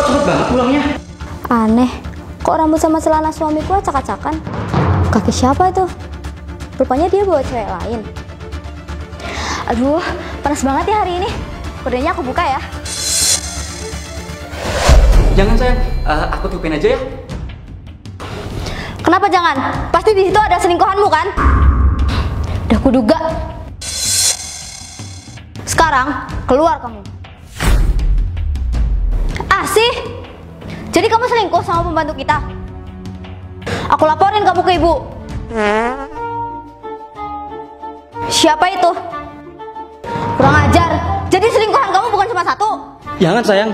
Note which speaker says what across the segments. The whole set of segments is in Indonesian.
Speaker 1: cepet banget pulangnya.
Speaker 2: Aneh, kok rambut sama celana suamiku acak-acakan? Kaki siapa itu? Rupanya dia bawa cewek lain. Aduh, panas banget ya hari ini. Kudanya aku buka ya.
Speaker 1: Jangan sayang, aku tutupin aja ya.
Speaker 2: Kenapa jangan? Pasti di situ ada selingkuhanmu kan? Udah kuduga. Sekarang keluar kamu. Sih. Jadi kamu selingkuh sama pembantu kita? Aku laporin kamu ke ibu. Siapa itu? Kurang ajar. Jadi selingkuhan kamu bukan cuma satu?
Speaker 1: Jangan sayang.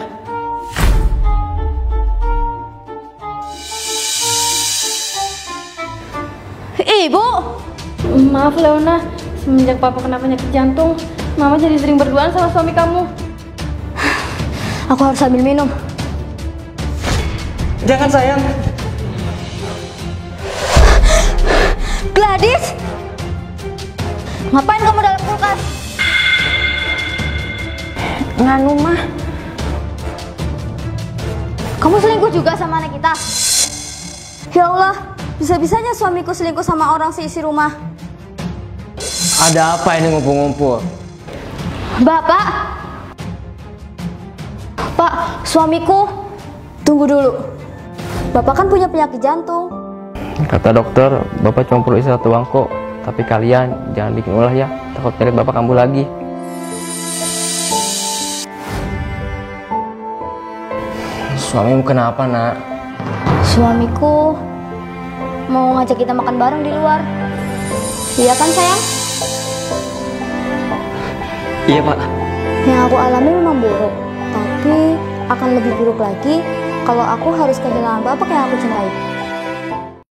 Speaker 2: Ibu.
Speaker 3: Maaf Leona, semenjak papa kena penyakit jantung, mama jadi sering berduaan sama suami kamu.
Speaker 2: Aku harus ambil minum.
Speaker 1: Jangan sayang.
Speaker 2: Gladys, ngapain kamu dalam kulkas? Nganu mah, kamu selingkuh juga sama anak kita? Ya Allah, bisa-bisanya suamiku selingkuh sama orang seisi rumah.
Speaker 4: Ada apa ini ngumpul-ngumpul?
Speaker 2: Bapak, Pak, suamiku, tunggu dulu. Bapak kan punya penyakit jantung.
Speaker 4: Kata dokter, bapak cuma perlu istirahat doang kok. Tapi kalian jangan bikin ulah ya, takut penyakit bapak kambuh lagi. Suamimu kenapa nak?
Speaker 2: Suamiku mau ngajak kita makan bareng di luar. Iya kan sayang?
Speaker 1: Iya pak.
Speaker 2: Yang aku alami memang buruk, tapi akan lebih buruk lagi kalau aku harus kehilangan bapak yang aku cintai.